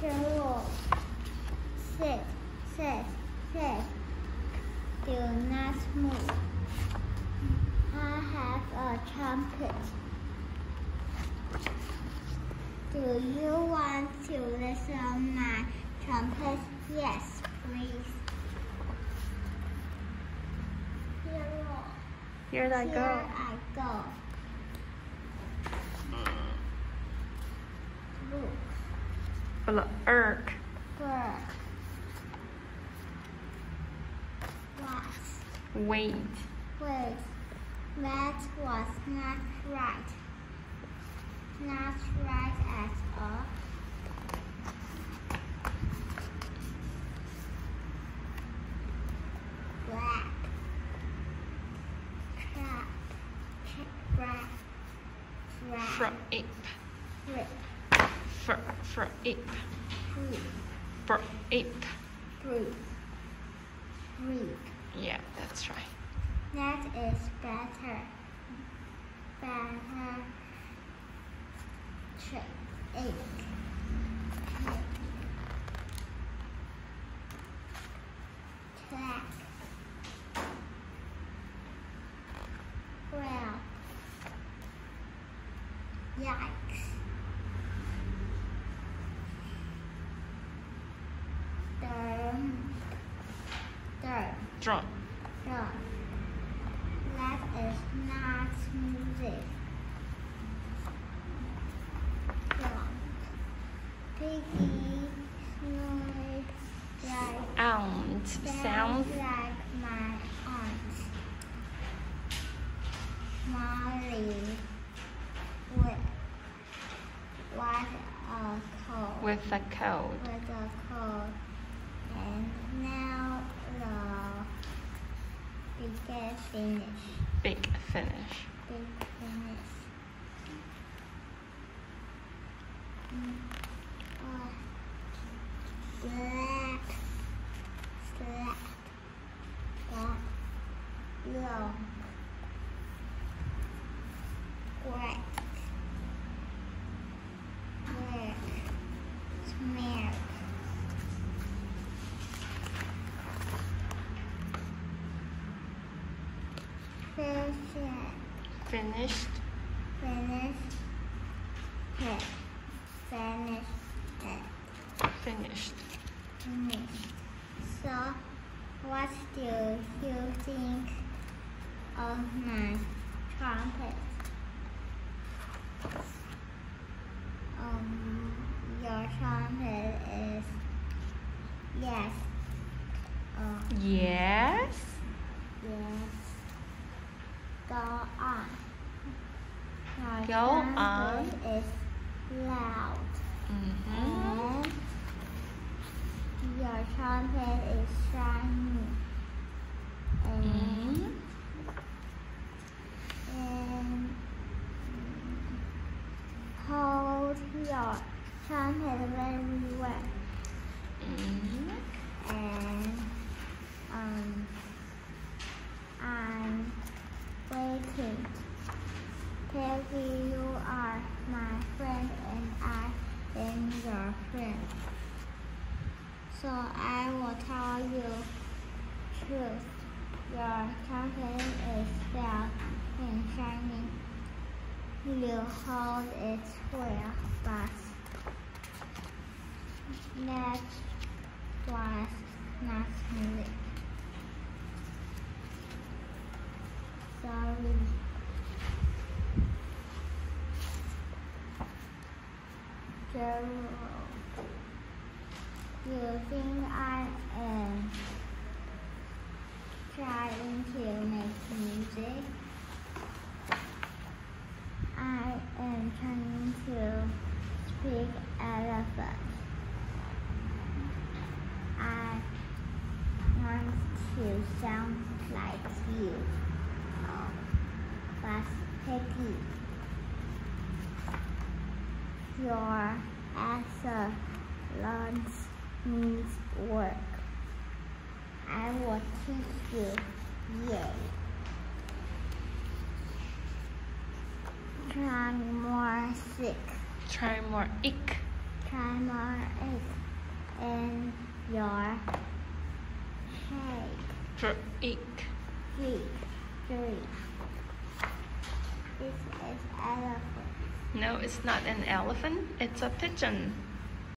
General. Sit. Do not move. I have a trumpet. Do you want to listen my trumpet? Yes, please. Here I go. Look. Bird. What? Wait. That was not right. Not right at all. Black. Ape. Yeah, that's right. That is better. Ape. Track. Well. Yikes. Drum. That is not music. Piggie snored like Sound like my aunt. Molly with a cold. And now the big finish. Long. Wet. Smell. Finished. So, what do you think of my trumpet? Your trumpet is yes. Yes. Go on. Go on. Is loud. And your trumpet is shiny. And hold your trumpet very well. And I'm waiting. Peggy, you are my friend and I am your friend. So I will tell you truth. Your trumpet is loud and shining. You hold it well, but that was not music. Sorry. You think I am trying to make music? I am trying to speak elephant. I want to sound like you. But Peggy, your excellence needs work. I will teach you. Yay. Try more sick. Try more ick. camera is in your head. Drink. Drink. This is elephant. No, it's not an elephant. It's a pigeon.